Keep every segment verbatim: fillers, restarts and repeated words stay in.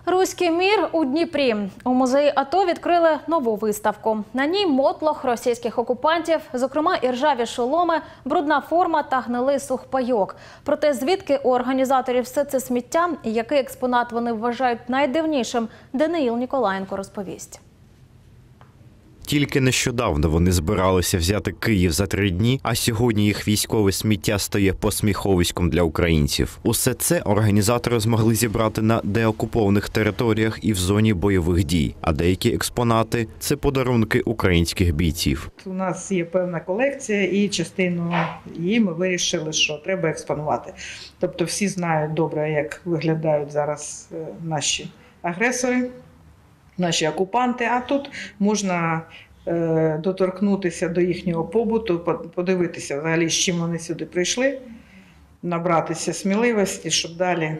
Руський мір у Дніпрі. У музеї АТО відкрили нову виставку. На ній мотлох російських окупантів, зокрема і ржаві шоломи, брудна форма та гнилий сухпайок. Проте звідки у організаторів все це сміття і який експонат вони вважають найдивнішим, Даниїл Ніколаєнко розповість. Тільки нещодавно вони збиралися взяти Київ за три дні, а сьогодні їх військове сміття стає посміховиськом для українців. Усе це організатори змогли зібрати на деокупованих територіях і в зоні бойових дій. А деякі експонати – це подарунки українських бійців. У нас є певна колекція і частину її ми вирішили, що треба експонувати. Тобто всі знають добре, як виглядають зараз наші агресори, наші окупанти, а тут можна е, доторкнутися до їхнього побуту, подивитися взагалі, з чим вони сюди прийшли, набратися сміливості, щоб далі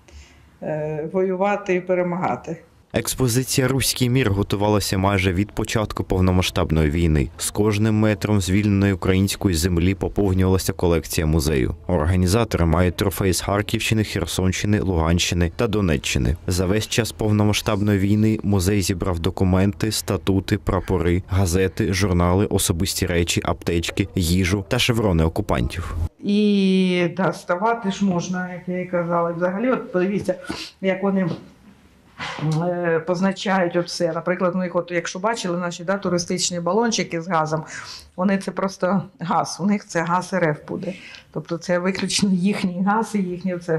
е, воювати і перемагати. Експозиція «Руський мір» готувалася майже від початку повномасштабної війни. З кожним метром звільненої української землі поповнювалася колекція музею. Організатори мають трофеї з Харківщини, Херсонщини, Луганщини та Донеччини. За весь час повномасштабної війни музей зібрав документи, статути, прапори, газети, журнали, особисті речі, аптечки, їжу та шеврони окупантів. І да, ставати ж можна, як я і казала. Взагалі, от подивіться, як вони позначають оце. Наприклад, у них, от, якщо бачили наші да, туристичні балончики з газом, вони це просто газ, у них це газ РФ буде. Тобто це виключно їхній газ і їхнє це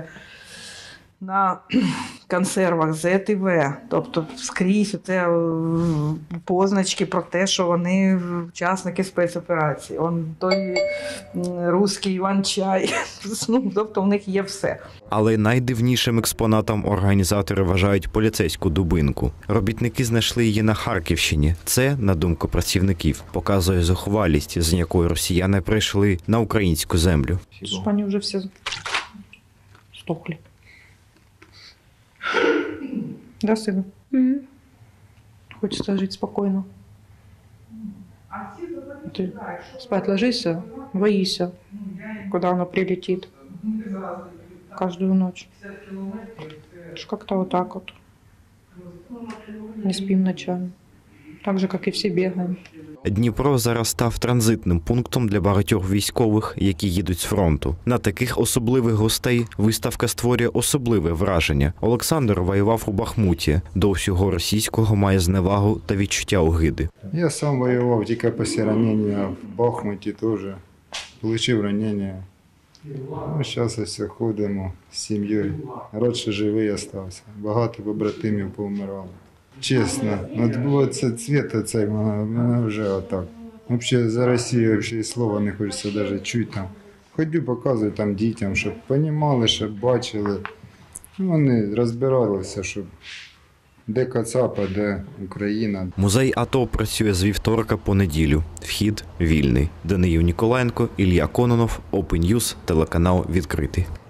на консервах зет і ве. Тобто скрізь це позначки про те, що вони учасники спецоперації. Он той русський Іван-чай. Ну, тобто в них є все. Але найдивнішим експонатом організатори вважають поліцейську дубинку. Робітники знайшли її на Харківщині. Це, на думку працівників, показує зухвалість, з якою росіяни прийшли на українську землю. Вони вже всі стохли. Да, сына? Mm-hmm. Хочется жить спокойно. Ты спать ложишься, боишься, куда оно прилетит. Каждую ночь. Как-то вот так вот. Не спим ночами. Так же, как и все бегаем. Дніпро зараз став транзитним пунктом для багатьох військових, які їдуть з фронту. На таких особливих гостей виставка створює особливе враження. Олександр воював у Бахмуті. До всього російського має зневагу та відчуття огиди. Я сам воював, тільки після ранення в Бахмуті теж. Отримав ранення. Ну, зараз ось ходимо з сім'єю. Радше живий залишився. Багато побратимів повмирало. Чесно, от було це цвіт оцей, мене вже отак. Взагалі за Росію взагалі слова не хочеться навіть чути там. Ходю, показую там дітям, щоб розуміли, щоб бачили. Вони розбиралися, щоб де Кацапа, де Україна. Музей АТО працює з вівторка по неділю. Вхід вільний. Даниїл Ніколаєнко, Ілля Кононов, Open News, телеканал «Відкритий».